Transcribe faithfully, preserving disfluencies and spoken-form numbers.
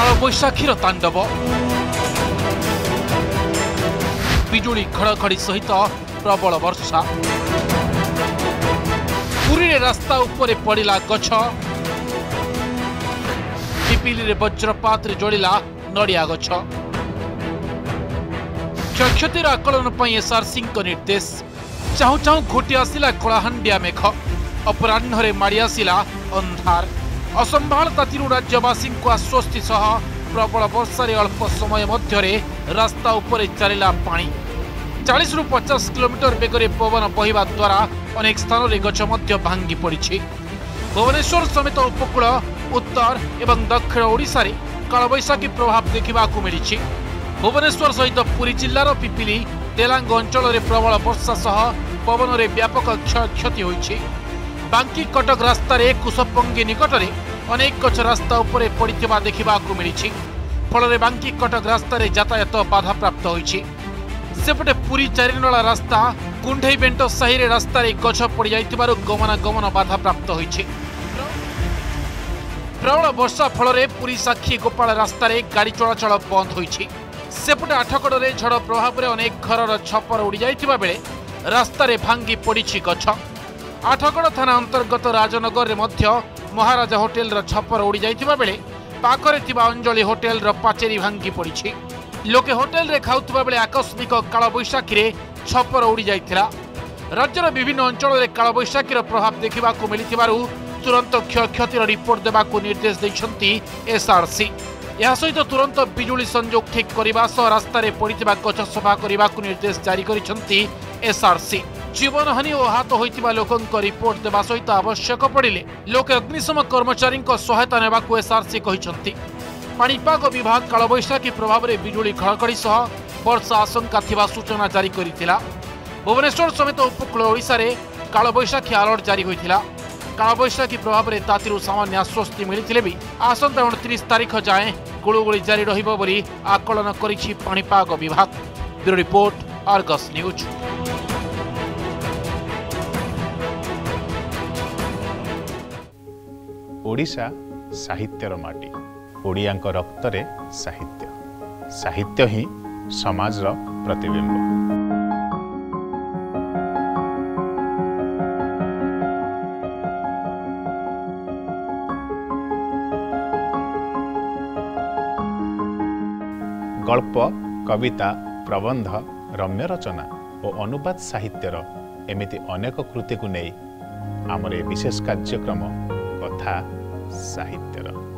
कालबैशाखीर तांडव बिजुली घड़घड़ी सहित प्रबल वर्षा पुरी रे रास्ता उपरे पड़िला गछ पिपिली रे वज्रपात रे जड़िला नड़िया गछ क्षयक्षतिर आकलन पर एसआरसी निर्देश चाहू चाहू घोटी आसिला कलाहांडिया मेघ अपराह्न माड़ी आसिला अंधार असंभाल तातीरु राज्यवासी आश्वस्ति सह प्रबल वर्षा अल्प समय मध्य रास्ता उपरे चलिला पानी चालीस रु पचास किलोमीटर बेगरे पवन बहिबा द्वारा अनेक स्थान में गछ मध्य भांगी पड़ी। भुवनेश्वर समेत उपकूल उत्तर एवं दक्षिण ओडिशा रे कालबैशाखी प्रभाव देखा मिली। भुवनेश्वर सहित पुरी जिलार पिपिली तेलांग अंचल में प्रबल वर्षा सह पवन में व्यापक क्षयक्षति होइछि। बांकी कटक रास्तार कुशपंगी निकट में अनेक गछ रास्ता उपरे पड़िथिबा देखा मिली। फल बांकी कटक रास्तार यातायात बाधाप्राप्त होइछि। सेपटे पुरी चारिनला रास्ता कुंढई बेंट साही रे रास्ता रे गछ पड़ जाइतिबारु गमनागमन बाधाप्राप्त होइछि। प्रबल वर्षा फल पुरी साक्षी गोपाल रास्ता रे गाड़ी चलाचल बंद होइछि। सेपटे आठगड़ रे झड़ प्रभाव रे अनेक घर छपर उड़ी जाइतिबा बेले रास्ता रे भांगी पड़िछि गछ। आठगड़ थाना अंतर्गत राजनगर रे मध्य महाराजा होटेल रो छपर उड़ी जाइतिबा बेले पाखरे थिबा अंजलि होटेल रो पाचेरी भांगी पड़िछि। लोके होटेल रे खाउतबा बेले आकस्मिक कालबैशाखी रे छपर उड़ी जाइथिला। राज्यर विभिन्न अंचल रे कालबैशाखीर प्रभाव देखा मिलिथिबारु तुरंत क्षयक्षतिर रिपोर्ट देबाकू निर्देश दैछंती एसआरसी। यह सहित तुरंत बिजुली संजोग ठीक करने सह रास्ता रे पड़िथिबा गछ सफा करने निर्देश जारी करिसंती एसआरसी। जीवन हानि और आहत होइतिबा लोकंक रिपोर्ट देबा सहित आवश्यक पड़िले लोके अग्निशम कर्मचारी सहायता नेबाकू एसआरसी कहिसंती। पाणीपाग विभाग कालबैशाखी प्रभाव में बिजुली घड़घड़ी सह वर्षा आशंका थिबा सूचना जारी करिथिला। भुवनेश्वर समेत उपकूल ओडिशा रे कालबैशाखी अलर्ट जारी होइथिला। कालबैशाखी प्रभाव में तातीरु सामान्य आश्वस्ति मिलिथिले भी आसंता उनतीस तारीख जाए गुळुगुळी जारी रहिबो बोली आकलन करिछि पाणीपाग विभाग। Bureau report Argus news. Odisha साहित्यर माटी ओडियांक रक्तरे साहित्य साहित्य ही समाजर प्रतिबिंब। गल्प कविता प्रबंध रम्य रचना और अनुवाद साहित्यर एमिति अनेक कृति को नहीं आमर विशेष कार्यक्रम कथा साहित्यर।